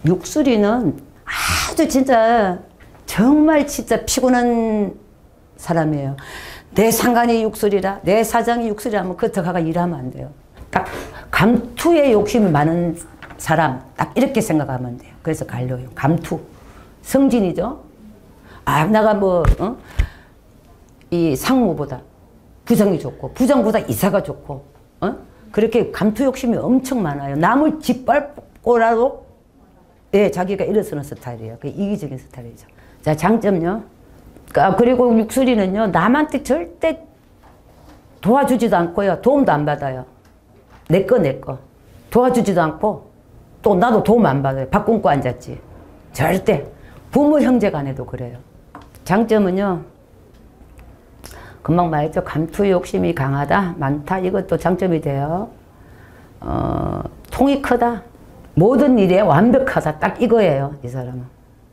육술이는 아주 진짜 정말 진짜 피곤한 사람이에요. 내 상관이 육술이라, 내 사장이 육술이라면 그 더 가가 일하면 안 돼요. 딱 감투에 욕심이 많은 사람, 딱 이렇게 생각하면 돼요. 그래서 갈려요. 감투. 성진이죠. 아, 내가 뭐, 이 상무보다 부정이 좋고, 부정보다 이사가 좋고, 그렇게 감투 욕심이 엄청 많아요. 남을 짓밟고라도, 예, 자기가 일어서는 스타일이에요. 그 이기적인 스타일이죠. 자, 장점요. 그리고 육술이는요, 남한테 절대 도와주지도 않고요. 도움도 안 받아요. 내 거. 도와주지도 않고, 또 나도 도움 안 받아요. 밥 굶고 앉았지. 절대. 부모 형제 간에도 그래요. 장점은요, 금방 말했죠. 감투 욕심이 강하다, 많다. 이것도 장점이 돼요. 통이 크다. 모든 일에 완벽하다. 딱 이거예요. 이 사람은.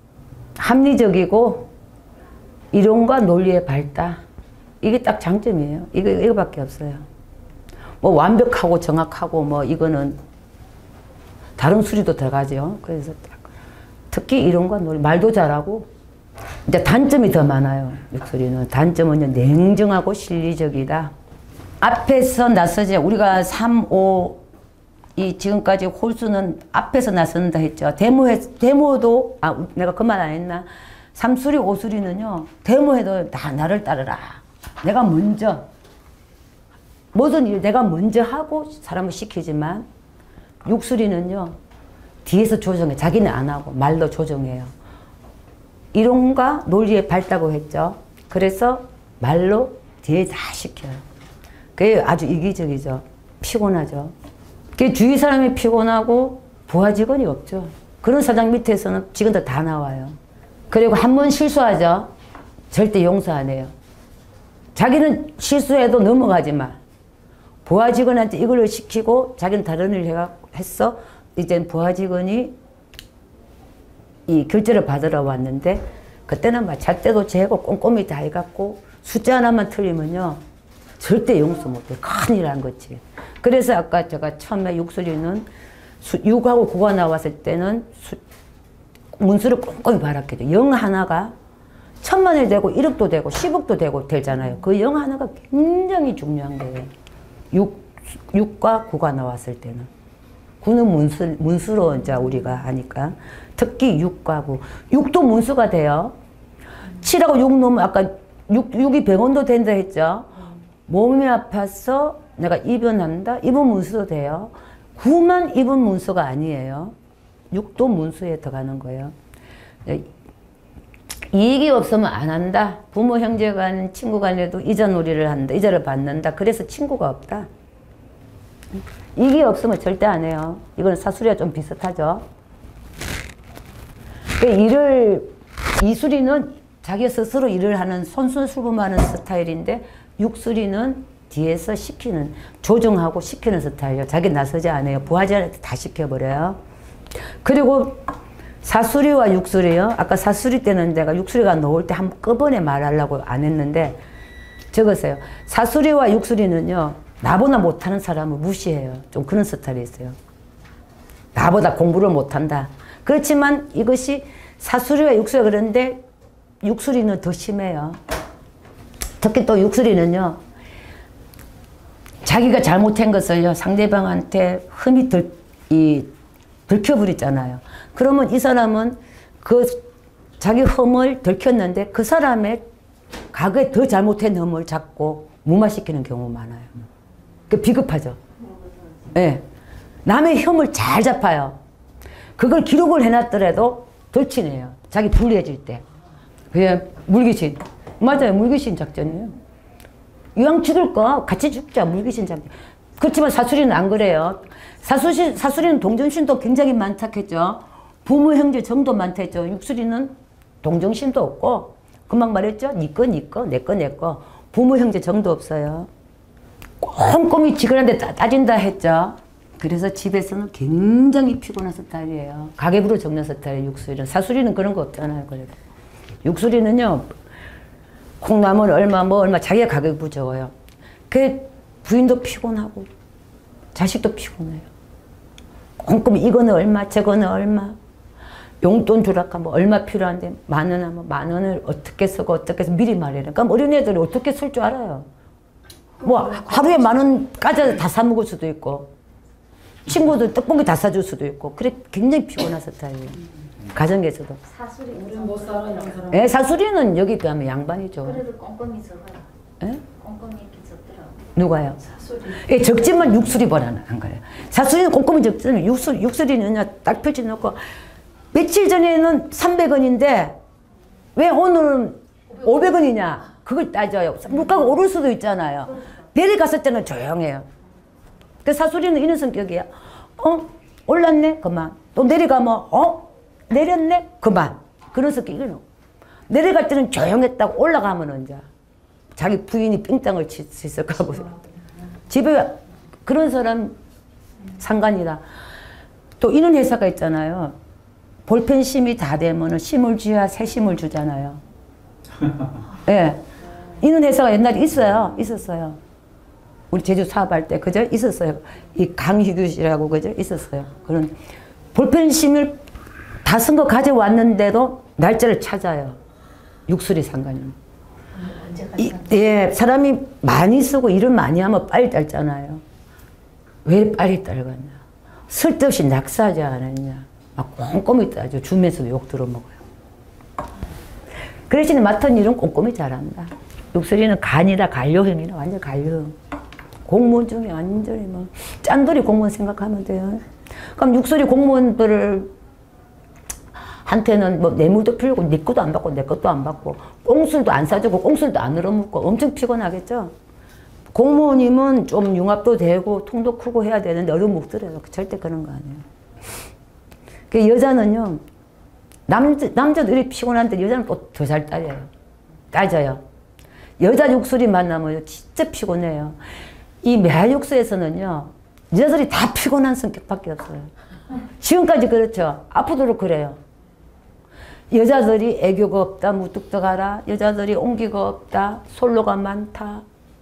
합리적이고 이론과 논리에 밝다. 이게 딱 장점이에요. 이거밖에 없어요. 뭐 완벽하고 정확하고 뭐 이거는 다른 수리도 들어가죠. 그래서 딱 특히 이론과 논리, 말도 잘하고. 이제 단점이 더 많아요. 육술이는. 단점은 냉정하고 실리적이다. 앞에서 나서지. 우리가 3, 5, 이 지금까지 홀수는 앞에서 나선다 했죠. 데모도, 내가 그 말 안 했나? 3수리, 5수리는요, 데모해도 다 나를 따르라. 내가 먼저, 모든 일 내가 먼저 하고 사람을 시키지만, 6수리는요, 뒤에서 조정해. 자기는 안 하고, 말로 조정해요. 이론과 논리에 밝다고 했죠. 그래서 말로 뒤에 다 시켜요. 그게 아주 이기적이죠. 피곤하죠. 그 주위 사람이 피곤하고 부하 직원이 없죠. 그런 사장 밑에서는 직원들 다 나와요. 그리고 한 번 실수하죠. 절대 용서 안 해요. 자기는 실수해도 넘어가지 마. 부하 직원한테 이걸 시키고 자기는 다른 일을 했어. 이제 부하 직원이 이 결제를 받으러 왔는데 그때는 막 잘 때도 재고 꼼꼼히 다 해갖고 숫자 하나만 틀리면요. 절대 용서 못해. 큰일 난 거지. 그래서 아까 제가 처음에 육술이는 6하고 9가 나왔을 때는 문수를 꼼꼼히 바랐거든요. 0 하나가 1000만원이 되고 1억도 되고 10억도 되고 되잖아요. 그 0 하나가 굉장히 중요한 거예요. 6과 9가 나왔을 때는. 9는 문수로 이제 우리가 하니까. 특히 6과 9. 6도 문수가 돼요. 7하고 6 놓으면 아까 6이 병원도 된다 했죠. 몸이 아파서 내가 입원한다? 입원 문수도 돼요. 9만 입원 문수가 아니에요. 6도 문수에 들어가는 거예요. 이익이 없으면 안 한다. 부모, 형제 간, 친구 간에도 이자놀이를 한다. 이자를 받는다. 그래서 친구가 없다. 이익이 없으면 절대 안 해요. 이건 사수리와 좀 비슷하죠. 이수리는 자기 스스로 일을 하는 손순수범하는 스타일인데 육수리는 뒤에서 시키는, 조정하고 시키는 스타일이에요. 자기 나서지 않아요. 부하자한테 다 시켜버려요. 그리고 사수리와 육수리요. 아까 사수리 때는 내가 육수리가 나올 때 한꺼번에 말하려고 안 했는데 적었어요. 사수리와 육수리는요. 나보다 못하는 사람을 무시해요. 좀 그런 스타일이 있어요. 나보다 공부를 못한다. 그렇지만 이것이 사수리와 육수리가 그런데 육수리는 더 심해요. 특히 또 육수리는요. 자기가 잘못한 것을요. 상대방한테 흠이 들켜버렸잖아요. 그러면 이 사람은 그 자기 흠을 들켰는데 그 사람의 과거에 더 잘못한 흠을 잡고 무마시키는 경우 많아요. 그 비겁하죠. 예. 네. 남의 혐을 잘 잡아요. 그걸 기록을 해놨더라도 덜치네요. 자기 불리해질 때. 그냥 물귀신. 맞아요. 물귀신 작전이에요. 이왕 죽을 거 같이 죽자. 물귀신 작전. 그렇지만 사수리는 안 그래요. 사수리는 동정심도 굉장히 많다 했죠. 부모, 형제 정도 많다 했죠. 육수리는 동정심도 없고 금방 말했죠. 니 거, 니 거, 내 거, 내 거. 부모, 형제 정도 없어요. 꼼꼼히 직원한테 따진다 했죠. 그래서 집에서는 굉장히 피곤한 스타일이에요. 가계부로 적는 스타일이에요. 육수리는. 사수리는 그런 거 없잖아요. 그래도. 육수리는요. 콩나물 얼마 뭐 얼마 자기가 가계부 적어요. 그 부인도 피곤하고 자식도 피곤해요. 꼼꼼히 이거는 얼마 저거는 얼마. 용돈 주라까 뭐 얼마 필요한데 10,000원 하면 10,000원을 어떻게 쓰고 어떻게 해서 미리 말해라. 그럼 어린애들이 어떻게 쓸 줄 알아요. 뭐 하루에 10,000원 까져 다 사 먹을 수도 있고 친구들 떡볶이 다 사줄 수도 있고 그래 굉장히 피곤한 스타일이에요. 가정에서도. 사수리 못 살아 이런 사람. 예, 사수리는 여기 비하면 양반이죠. 그래도 꼼꼼히 적어요. 예? 꼼꼼히 이렇게 적더라고. 누가요? 사수리. 예, 적지만 육수리보다는 한 거예요. 사수리는 꼼꼼히 적지만 육수리는 딱 펼쳐놓고 며칠 전에는 300원인데 왜 오늘은 500원이냐 그걸 따져요. 물가가 오를 수도 있잖아요. 내려갔을 때는 조용해요. 그 사수리는 이런 성격이야. 올랐네? 그만. 또 내려가면 내렸네? 그만. 그런 성격이에요. 내려갈 때는 조용했다고 올라가면 이제 자기 부인이 삥땅을 쳤을까 보죠. 집에 그런 사람 상관이다. 또 이런 회사가 있잖아요. 볼펜 심이 다 되면 심을 줘야 새 심을 주잖아요. 예. 네. 이런 회사가 옛날에 있었어요. 우리 제주 사업할 때 그죠? 있었어요. 이 강희규 씨라고 그죠? 있었어요. 그런 볼펜 심을 다 쓴 거 가져왔는데도 날짜를 찾아요. 육수리 상관님. 예, 사람이 많이 쓰고 일을 많이 하면 빨리 딸잖아요. 왜 빨리 딸겠냐? 쓸데없이 낙사하지 않았냐? 막 꼼꼼히 따져. 주면서도 욕 들어먹어요. 그 대신에 맡은 일은 꼼꼼히 잘한다. 육수리는 간이라 관료형이라 완전 관료형. 공무원 중에 완전히 뭐 짠돌이 공무원 생각하면 돼요. 그럼 육수리 공무원들을 한테는 뭐 뇌물도 풀고 네 것도 안 받고 내 것도 안 받고 꽁술도 안 사주고 꽁술도 안 늘어먹고 엄청 피곤하겠죠. 공무원이면 좀 융합도 되고 통도 크고 해야 되는데 얼어먹더래요. 절대 그런 거 아니에요. 그 여자는요. 남자도 이렇게 피곤한데 여자는 또 더 잘 따져요. 여자 육술이 만나면 진짜 피곤해요. 이 매화육수에서는요. 여자들이 다 피곤한 성격밖에 없어요. 지금까지 그렇죠. 앞으로도 그래요. 여자들이 애교가 없다, 무뚝뚝하라. 여자들이 온기가 없다, 솔로가 많다.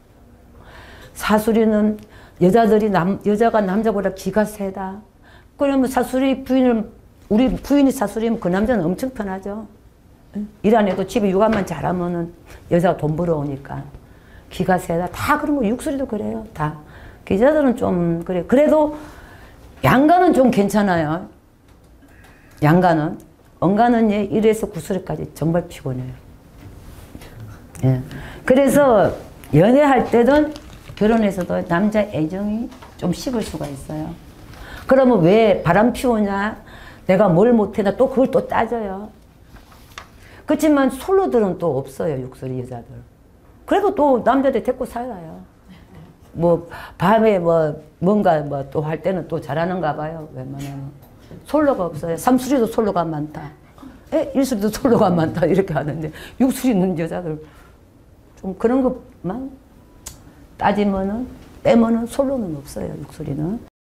사수리는 여자가 남자보다 기가 세다. 그러면 사수리 우리 부인이 사수리면 그 남자는 엄청 편하죠. 일 안 해도 집에 육아만 잘하면은 여자가 돈 벌어오니까. 기가 세다. 다 그런 거, 육수리도 그래요. 다. 여자들은 좀 그래. 그래도 양가는 좀 괜찮아요. 양가는. 언가는 1에서 9수리까지 정말 피곤해요. 예. 그래서 연애할 때든 결혼해서도 남자 애정이 좀 식을 수가 있어요. 그러면 왜 바람 피우냐? 내가 뭘 못해나 또 그걸 또 따져요. 그렇지만 솔로들은 또 없어요. 육수리 여자들. 그래도 또 남자들 데리고 살아요. 뭐 밤에 뭔가 또 할 때는 또 잘하는가 봐요. 웬만하면. 솔로가 없어요. 삼수리도 솔로가 많다. 일수리도 솔로가 많다. 이렇게 하는데 육수리는 여자들 좀 그런 것만 따지면은 빼면은 솔로는 없어요. 육수리는.